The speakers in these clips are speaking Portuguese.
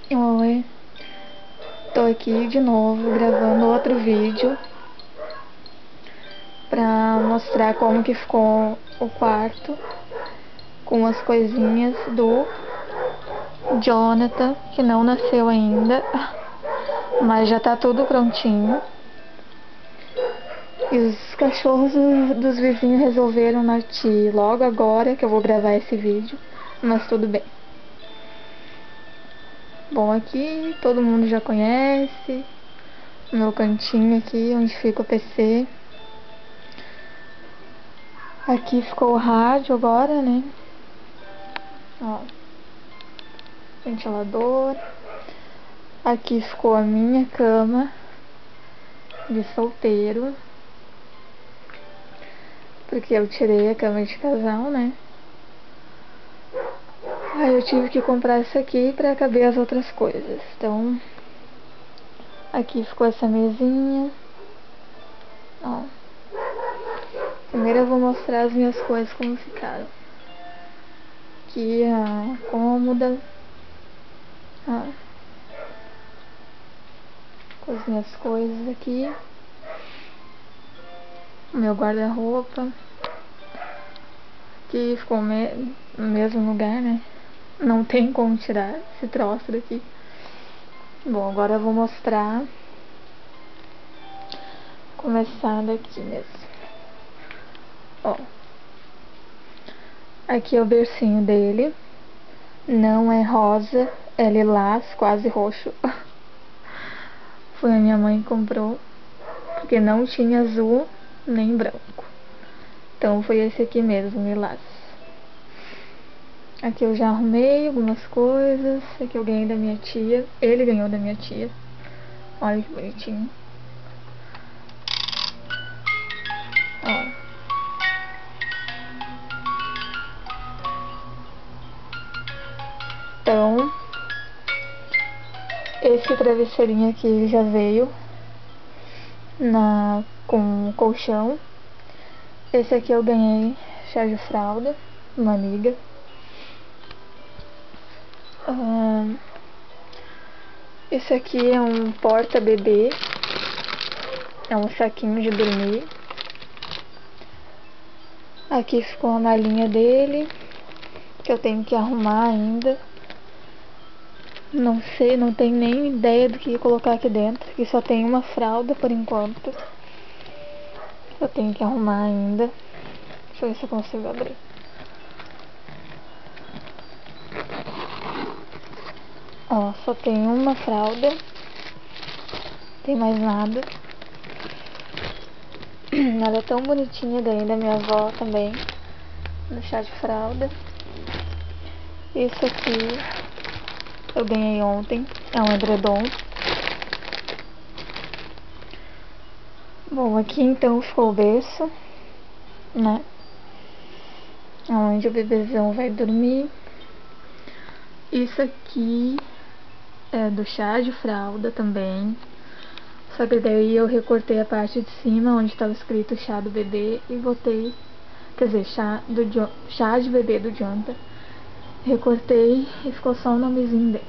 Oi, tô aqui de novo gravando outro vídeo pra mostrar como que ficou o quarto com as coisinhas do Jonathan, que não nasceu ainda, mas já tá tudo prontinho. E os cachorros dos vizinhos resolveram latir logo agora que eu vou gravar esse vídeo, mas tudo bem. Bom, aqui todo mundo já conhece o meu cantinho aqui onde fica o PC. Aqui ficou o rádio agora, né? Ó, ventilador. Aqui ficou a minha cama de solteiro, porque eu tirei a cama de casal, né? Aí eu tive que comprar essa aqui pra caber as outras coisas. Então, aqui ficou essa mesinha. Ó. Primeiro eu vou mostrar as minhas coisas como ficaram. Aqui a cômoda. Ó. Com as minhas coisas aqui. O meu guarda-roupa. Aqui ficou no mesmo lugar, né? Não tem como tirar esse troço daqui. Bom, agora eu vou mostrar. Começar daqui mesmo. Ó. Aqui é o bercinho dele. Não é rosa, é lilás, quase roxo. Foi a minha mãe que comprou, porque não tinha azul nem branco. Então foi esse aqui mesmo, lilás. Aqui eu já arrumei algumas coisas. Aqui eu ganhei da minha tia. Ele ganhou da minha tia. Olha que bonitinho. Ó. Então, esse travesseirinho aqui já veio com o colchão. Esse aqui eu ganhei chá de fralda, uma amiga. Esse aqui é um porta-bebê. É um saquinho de dormir. Aqui ficou a malinha dele, que eu tenho que arrumar ainda. Não sei, não tenho nem ideia do que colocar aqui dentro. Aqui só tem uma fralda por enquanto. Eu tenho que arrumar ainda. Deixa eu ver se eu consigo abrir. Ó, só tem uma fralda. Não tem mais nada. Ela é tão bonitinha, ganhei da minha avó também, no chá de fralda. Esse aqui eu ganhei ontem, é um edredom. Bom, aqui então ficou o berço, né? Onde o bebezão vai dormir. Isso aqui é do chá de fralda também. Só que daí eu recortei a parte de cima onde estava escrito chá do bebê e botei, quer dizer, chá de bebê do Jonathan. Recortei e ficou só o nomezinho dele.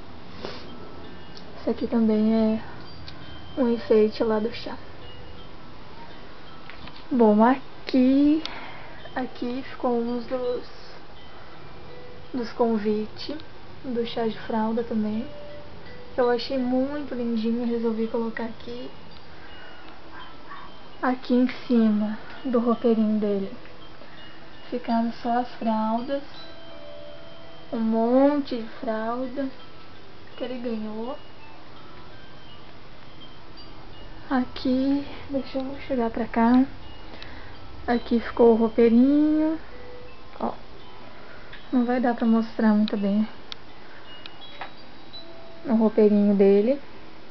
Esse aqui também é um enfeite lá do chá. Bom, aqui ficou uns dos convites do chá de fralda também. Eu achei muito lindinho, resolvi colocar aqui. Aqui em cima do roupeirinho dele ficaram só as fraldas. Um monte de fralda que ele ganhou. Aqui, deixa eu chegar pra cá. Aqui ficou o roupeirinho. Ó, não vai dar pra mostrar muito bem o roupeirinho dele.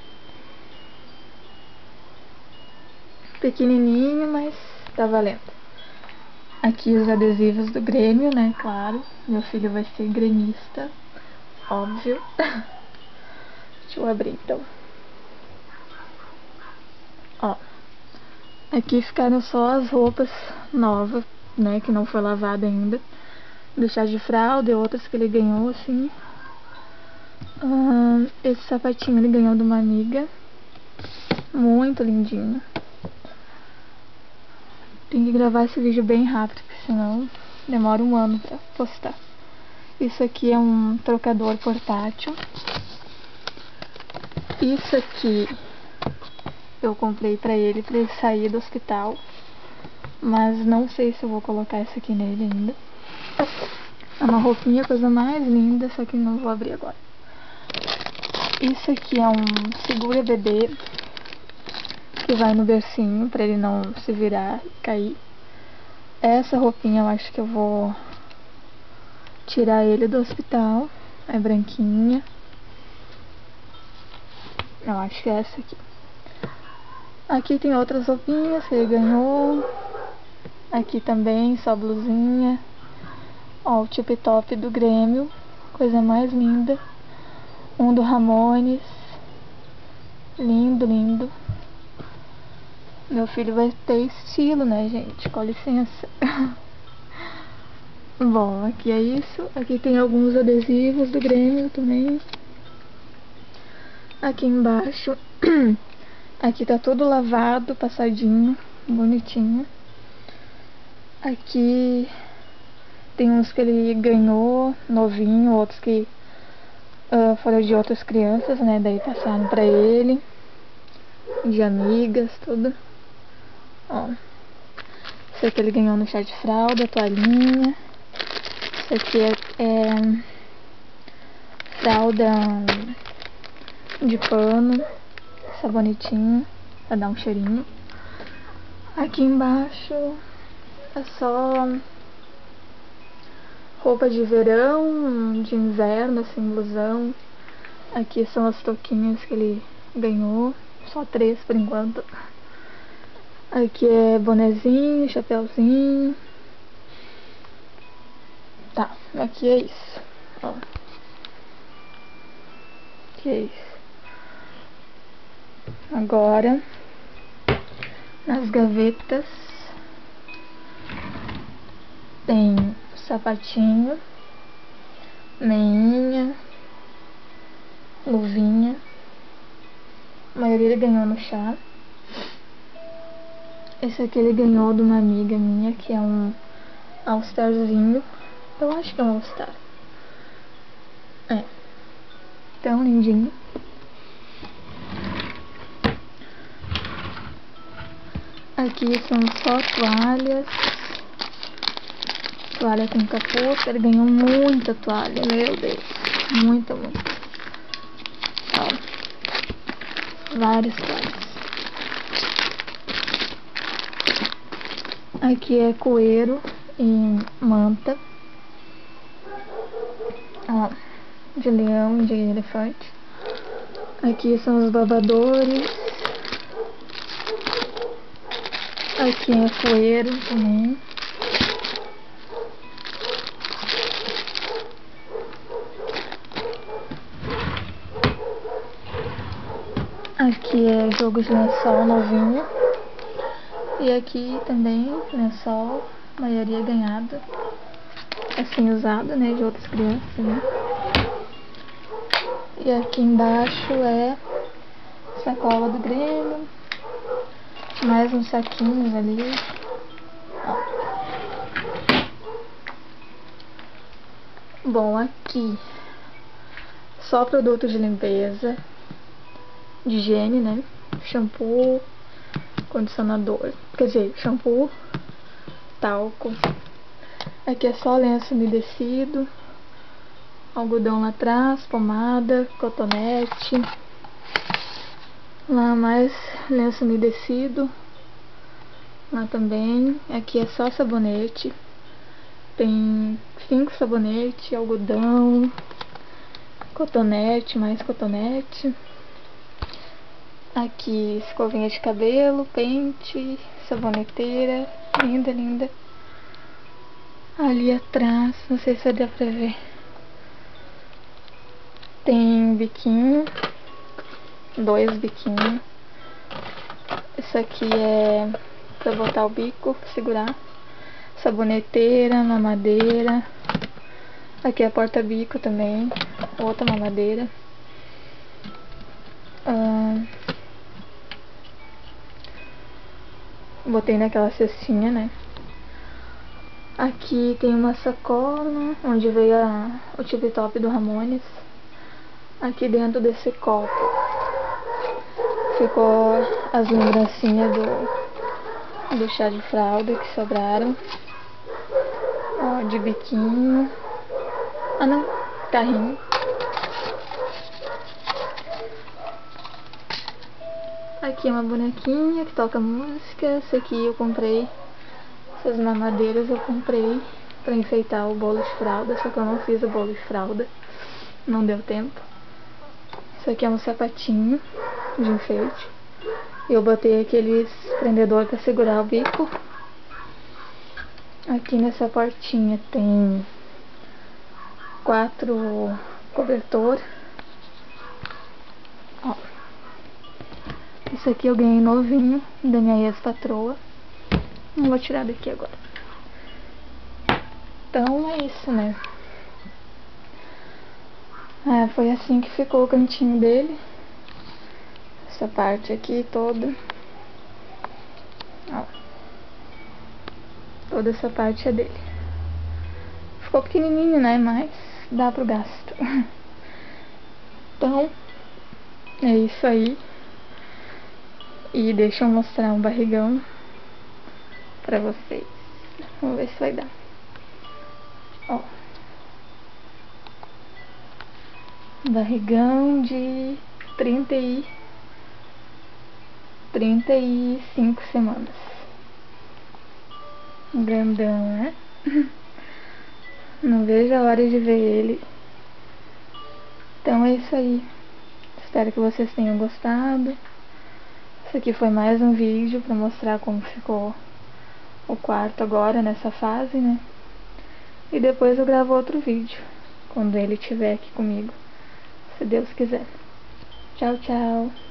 Pequenininho, mas tá valendo. Aqui os adesivos do Grêmio, né? Claro, meu filho vai ser gremista, óbvio. Deixa eu abrir então. Ó, aqui ficaram só as roupas novas, né? Que não foi lavada ainda. Do chá de fralda e outras que ele ganhou, assim. Esse sapatinho ele ganhou de uma amiga. Muito lindinho. Tem que gravar esse vídeo bem rápido, porque senão demora um ano pra postar. Isso aqui é um trocador portátil. Isso aqui eu comprei pra ele sair do hospital. Mas não sei se eu vou colocar isso aqui nele ainda. É uma roupinha, coisa mais linda, só que não vou abrir agora. Isso aqui é um segura bebê que vai no bercinho pra ele não se virar e cair. Essa roupinha eu acho que eu vou tirar ele do hospital. É branquinha. Eu acho que é essa aqui. Aqui tem outras roupinhas que ele ganhou. Aqui também, só blusinha. Ó, o tip top do Grêmio. Coisa mais linda. Um do Ramones. Lindo, lindo. Meu filho vai ter estilo, né, gente? Com licença. Bom, aqui é isso. Aqui tem alguns adesivos do Grêmio também. Aqui embaixo. Aqui tá tudo lavado, passadinho, bonitinho. Aqui tem uns que ele ganhou novinho, outros que foram de outras crianças, né? Daí passaram pra ele. De amigas, tudo. Ó. Isso aqui ele ganhou no chá de fralda, toalhinha. Isso aqui é fralda de pano, sabonetinho, pra dar um cheirinho. Aqui embaixo é só roupa de verão, de inverno, assim, blusão. Aqui são as touquinhas que ele ganhou, só 3 por enquanto. Aqui é bonezinho, chapéuzinho. Tá, aqui é isso. Ó. Aqui é isso. Agora, nas gavetas, tem sapatinho, meinha, luvinha. A maioria ele ganhou no chá. Esse aqui ele ganhou de uma amiga minha, que é um All-Starzinho. Eu acho que é um All-Star. É. Tão lindinho. Aqui são só toalhas. Toalha com capuz. Ele ganhou muita toalha, meu Deus. Muita, muita. Ó. Várias toalhas. Aqui é coeiro e manta. Ó, de leão e de elefante. Aqui são os babadores. Aqui é coeiro também. Aqui é jogo de lençol novinho. E aqui também lençol, maioria ganhado, assim usado, né, de outras crianças, né. E aqui embaixo é sacola do Grêmio, mais uns saquinhos ali. Ó. Bom, aqui só produto de limpeza, de higiene, né, shampoo, condicionador, quer dizer, shampoo, talco. Aqui é só lenço umedecido, algodão lá atrás, pomada, cotonete. Lá mais lenço umedecido. Lá também. Aqui é só sabonete. Tem 5 sabonetes, algodão, cotonete, mais cotonete. Aqui escovinha de cabelo, pente, saboneteira, linda, linda. Ali atrás, não sei se dá pra ver, tem biquinho, 2 biquinhos. Isso aqui é pra botar o bico, segurar. Saboneteira, mamadeira. Aqui é porta-bico também, outra mamadeira. Botei naquela cestinha, né? Aqui tem uma sacola onde veio o tube top do Ramones. Aqui dentro desse copo ficou as lembrancinhas do chá de fralda que sobraram. Ó, de biquinho. Ah não, carrinho. Aqui é uma bonequinha que toca música. Esse aqui eu comprei. Essas mamadeiras eu comprei pra enfeitar o bolo de fralda. Só que eu não fiz o bolo de fralda. Não deu tempo. Isso aqui é um sapatinho de enfeite. Eu botei aqueles prendedor pra segurar o bico. Aqui nessa portinha tem 4 cobertor. Ó. Isso aqui eu ganhei novinho da minha ex-patroa. Não vou tirar daqui agora. Então é isso, né? Foi assim que ficou o cantinho dele. Essa parte aqui toda. Ó. Toda essa parte é dele. Ficou pequenininho, né? Mas dá pro gasto. Então, é isso aí. E deixa eu mostrar um barrigão pra vocês. Vamos ver se vai dar. Ó. Barrigão de 35 semanas. Grandão, né? Não vejo a hora de ver ele. Então é isso aí. Espero que vocês tenham gostado. Esse aqui foi mais um vídeo pra mostrar como ficou o quarto agora nessa fase, né? E depois eu gravo outro vídeo quando ele estiver aqui comigo, se Deus quiser. Tchau, tchau.